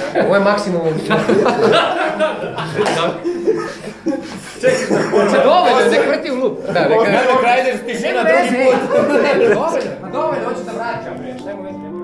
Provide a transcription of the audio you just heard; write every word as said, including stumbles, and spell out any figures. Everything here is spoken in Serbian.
Ovo je maksimum ovdje. Čekaj, dovoljno, nek vrti u lup. Melmac Riders, tišina drugi put. Dovoljno, dovoljno, hoću da vraćam.